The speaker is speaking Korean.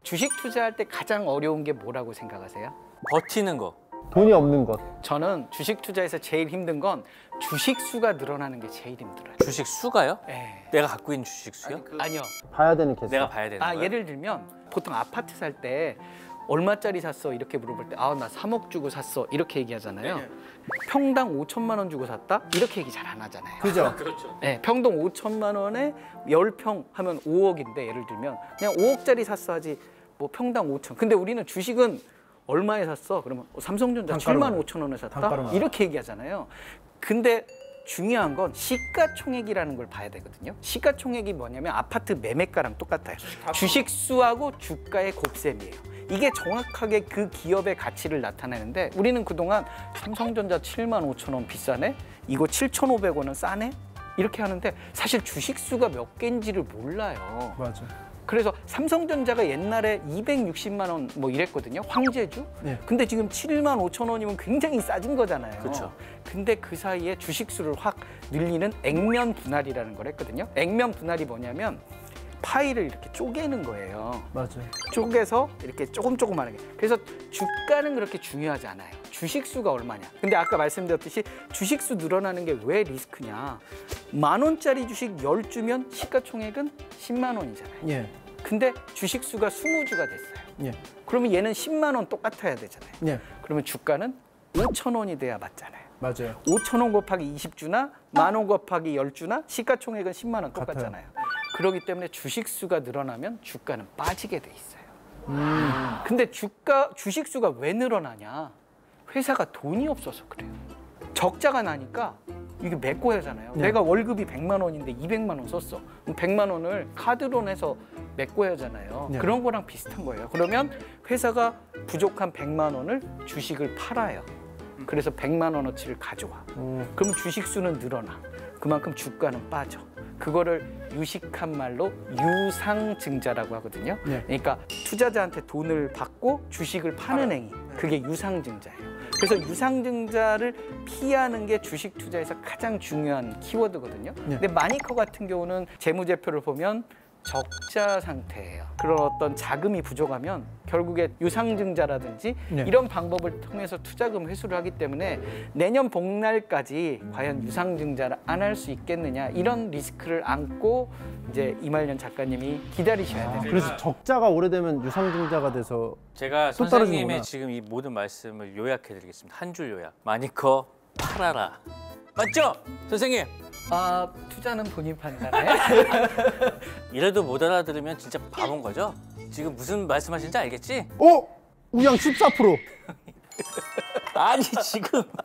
주식 투자할 때 가장 어려운 게 뭐라고 생각하세요? 버티는 거. 돈이 없는 것. 저는 주식 투자에서 제일 힘든 건 주식 수가 늘어나는 게 제일 힘들어요. 주식 수가요? 네. 내가 갖고 있는 주식 수요? 아니요. 봐야 되는 개수. 내가 봐야 되는 거예요? 예를 들면 보통 아파트 살 때 얼마짜리 샀어? 이렇게 물어볼 때 나 3억 주고 샀어. 이렇게 얘기하잖아요. 평당 5천만 원 주고 샀다? 이렇게 얘기 잘 안 하잖아요. 그죠? 그렇죠. 네, 평당 5천만 원에 10평 하면 5억인데 예를 들면 그냥 5억짜리 샀어 하지 뭐 평당 5천. 근데 우리는 주식은 얼마에 샀어? 그러면 삼성전자 7만 5천 원에 샀다? 이렇게 얘기하잖아요. 근데 중요한 건 시가총액이라는 걸 봐야 되거든요. 시가총액이 뭐냐면 아파트 매매가랑 똑같아요. 주식수하고 주가의 곱셈이에요. 이게 정확하게 그 기업의 가치를 나타내는데 우리는 그동안 삼성전자 7만 5천 원 비싸네? 이거 7,500원은 싸네? 이렇게 하는데 사실 주식수가 몇 개인지를 몰라요. 맞아. 그래서 삼성전자가 옛날에 260만 원 뭐 이랬거든요. 황제주. 네. 근데 지금 7만 5천 원이면 굉장히 싸진 거잖아요. 그렇죠. 근데 그 사이에 주식수를 확 늘리는 액면 분할이라는 걸 했거든요. 액면 분할이 뭐냐면 파이를 이렇게 쪼개는 거예요. 맞아요. 쪼개서 이렇게 조금하게. 그래서 주가는 그렇게 중요하지 않아요. 주식수가 얼마냐. 근데 아까 말씀드렸듯이 주식수 늘어나는 게 왜 리스크냐. 10,000원짜리 주식 10주면 시가총액은 10만 원이잖아요. 예. 근데 주식수가 20주가 됐어요. 예. 그러면 얘는 10만 원 똑같아야 되잖아요. 예. 그러면 주가는 5,000원이 돼야 맞잖아요. 맞아요. 5,000원 곱하기 20주나 10,000원 곱하기 10주나 시가총액은 10만 원 똑같잖아요. 그렇기 때문에 주식수가 늘어나면 주가는 빠지게 돼 있어요. 근데 주식수가 왜 늘어나냐? 회사가 돈이 없어서 그래요. 적자가 나니까 이게 메꿔야잖아요. 네. 내가 월급이 100만 원인데 200만 원 썼어. 그럼 100만 원을 카드론 해서 메꿔야잖아요. 네. 그런 거랑 비슷한 거예요. 그러면 회사가 부족한 100만 원을 주식을 팔아요. 그래서 100만 원어치를 가져와. 그러면 주식수는 늘어나. 그만큼 주가는 빠져. 그거를 유식한 말로 유상증자라고 하거든요. 네. 그러니까 투자자한테 돈을 받고 주식을 파는 행위. 그게 유상증자예요. 그래서 유상증자를 피하는 게 주식 투자에서 가장 중요한 키워드거든요. 네. 근데 마니커 같은 경우는 재무제표를 보면 적자 상태예요. 그런 어떤 자금이 부족하면 결국에 유상증자라든지 네. 이런 방법을 통해서 투자금 회수를 하기 때문에 내년 복날까지 과연 유상증자를 안 할 수 있겠느냐 이런 리스크를 안고 이제 이말년 작가님이 기다리셔야 돼요. 그래서 적자가 오래되면 유상증자가 돼서 제가 또 선생님의 떨어지는구나. 지금 이 모든 말씀을 요약해드리겠습니다. 한 줄 요약. 마니커 팔아라. 맞죠? 선생님. 투자는 본인 판단에. 이래도 못 알아들으면 진짜 바본 거죠? 지금 무슨 말씀하시는지 알겠지? 우양 14%. 아니 지금